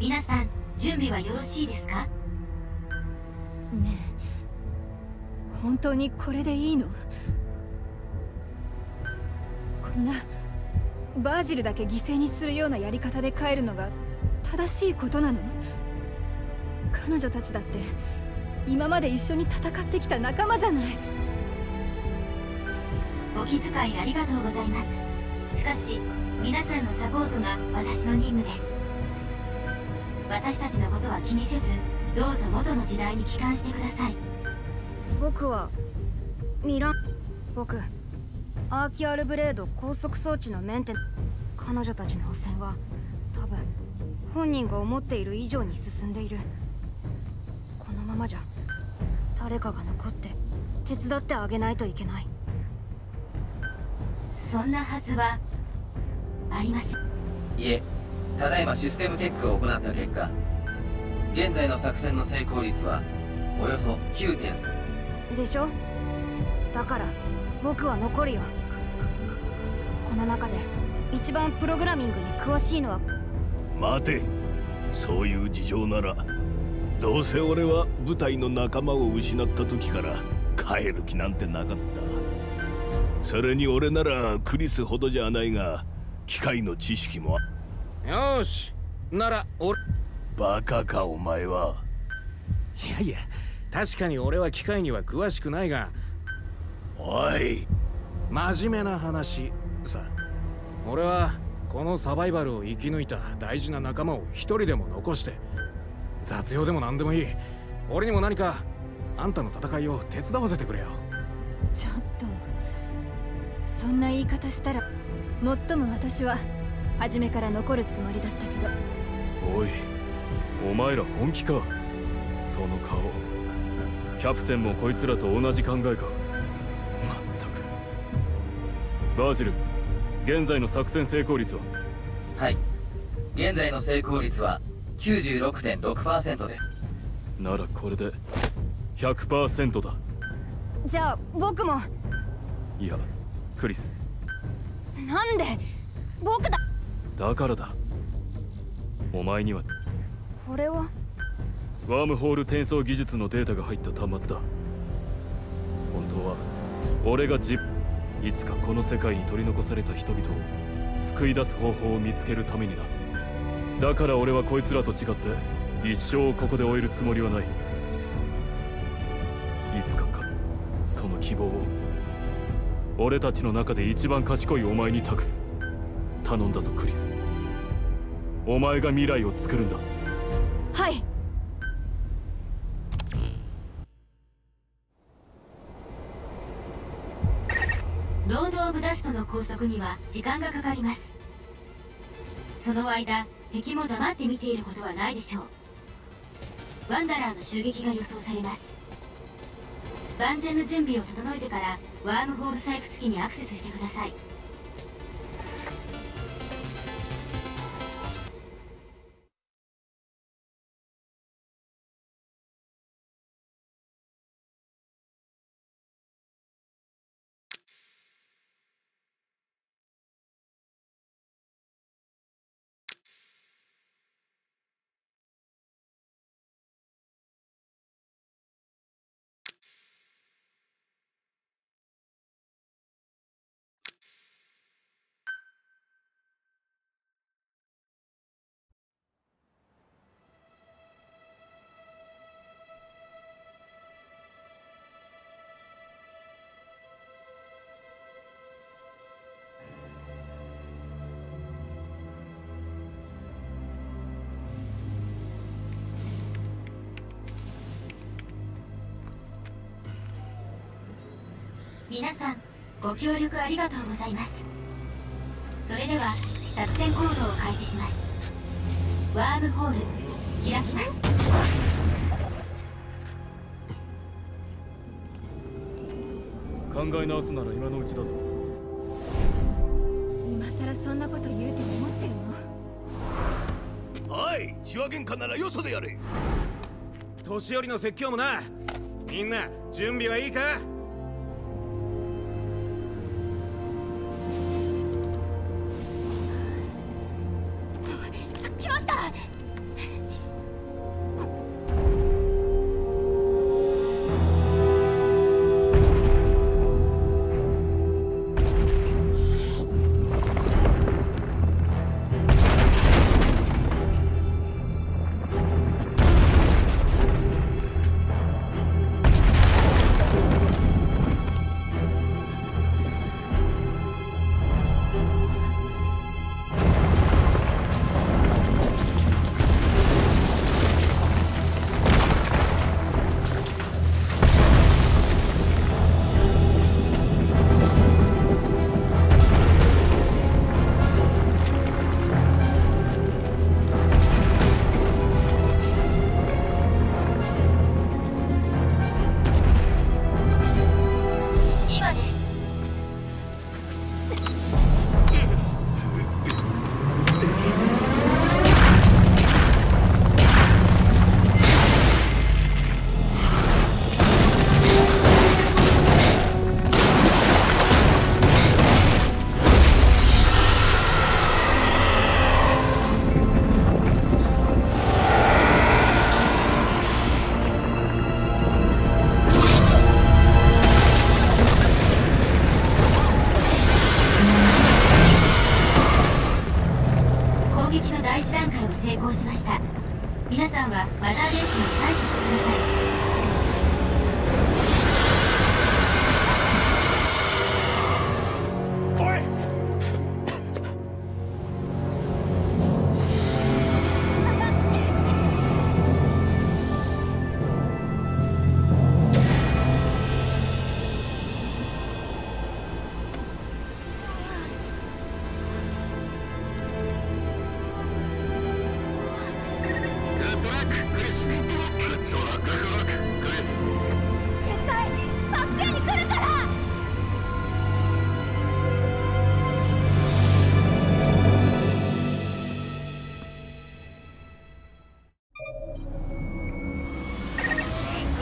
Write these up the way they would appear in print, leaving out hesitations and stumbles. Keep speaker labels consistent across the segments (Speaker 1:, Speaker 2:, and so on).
Speaker 1: 皆さん準備はよろしいですか？
Speaker 2: ねえ、本当にこれでいいの？こんなバージルだけ犠牲にするようなやり方で帰るのが正しいことなの？彼女たちだって今まで一緒に戦ってきた仲間じゃない。
Speaker 1: お気遣いありがとうございます。しかし皆さんのサポートが私の任務です。私たちのことは気にせず、どうぞ元の時代に帰還してください。
Speaker 3: 僕は僕アーキアルブレード高速装置のメンテ。彼女たちの汚染は多分本人が思っている以上に進んでいる。このままじゃ誰かが残って手伝ってあげないといけない。
Speaker 1: そんなはずはありません。
Speaker 4: いえ、ただいまシステムチェックを行った結果、現在の作戦の成功率はおよそ 9.3
Speaker 3: でしょ。だから僕は残るよ。この中で一番プログラミングに詳しいのは。
Speaker 5: 待て、そういう事情ならどうせ俺は部隊の仲間を失った時から帰る気なんてなかった。それに俺ならクリスほどじゃないが機械の知識も。
Speaker 6: よし、なら俺。
Speaker 5: バカかお前は。
Speaker 6: いやいや、確かに俺は機械には詳しくないが。
Speaker 5: おい、
Speaker 6: 真面目な話さ。俺はこのサバイバルを生き抜いた大事な仲間を一人でも残して、雑用でも何でもいい、俺にも何かあんたの戦いを手伝わせてくれよ。
Speaker 2: ちょっとそんな言い方したら、もっとも私は初めから残るつもりだったけど。
Speaker 7: おい、お前ら本気か？その顔、キャプテンもこいつらと同じ考えか？まったく。バージル、現在の作戦成功率は？
Speaker 4: はい、現在の成功率は 96.6% です。
Speaker 7: ならこれで 100% だ。
Speaker 3: じゃあ僕も。
Speaker 7: いや、クリス。
Speaker 3: なんで僕だ。
Speaker 7: だからだ。お前には
Speaker 3: これは
Speaker 7: ワームホール転送技術のデータが入った端末だ。本当は俺がいつかこの世界に取り残された人々を救い出す方法を見つけるためにな。だから俺はこいつらと違って一生をここで終えるつもりはない。いつかその希望を俺たちの中で一番賢いお前に託す。頼んだぞクリス。お前が未来を作るんだ。
Speaker 3: はい。
Speaker 1: ロード・オブ・ダストの拘束には時間がかかります。その間敵も黙って見ていることはないでしょう。ワンダラーの襲撃が予想されます。万全の準備を整えてからワームホール採掘機にアクセスしてください。皆さんご協力ありがとうございます。それでは作戦行動を開始します。ワームホール開きます。
Speaker 7: 考え直すなら今のうちだぞ。
Speaker 2: 今さらそんなこと言うと思ってるの？
Speaker 5: おい、血は喧嘩ならよそでやれ。
Speaker 6: 年寄りの説教もな。みんな準備はいいか？
Speaker 3: 来ました。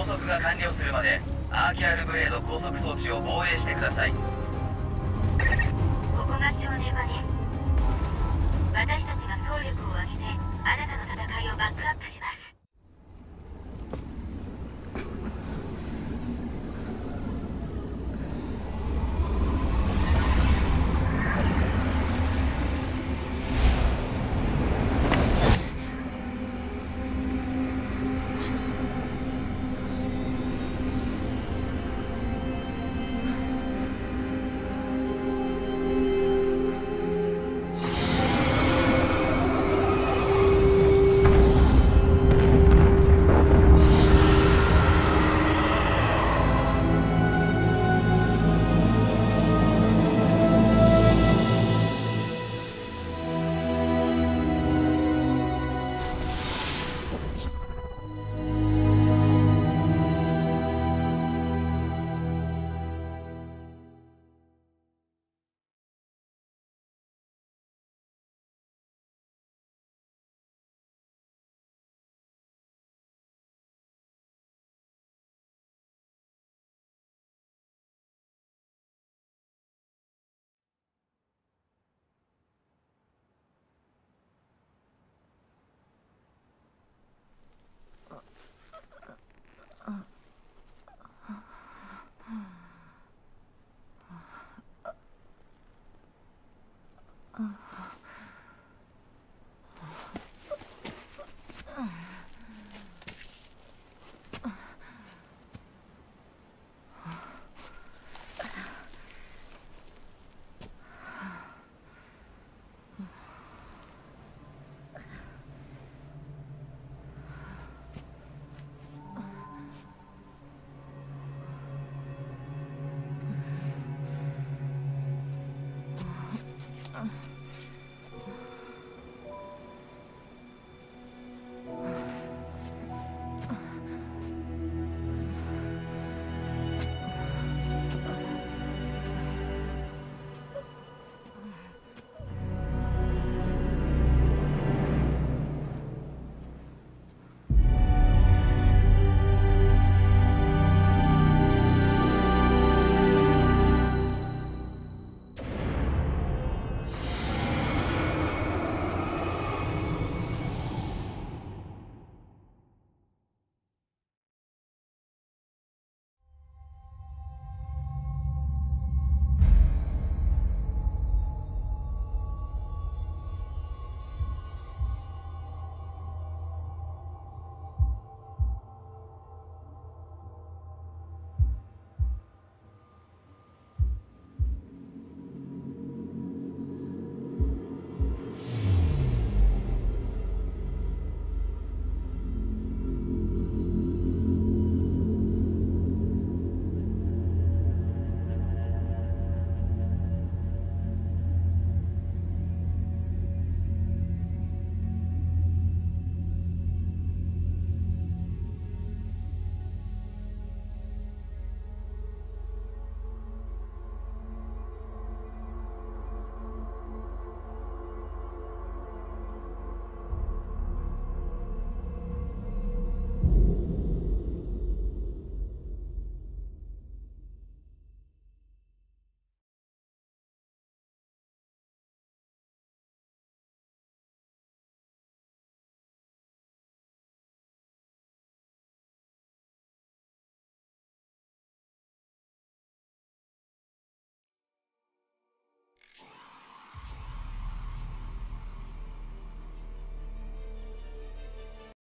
Speaker 4: 拘束が完了するまでアーキャールブレード拘束装置を防衛してください。
Speaker 1: ここが正念場です。私たちが総力を挙げてあなたの戦いをバックアップ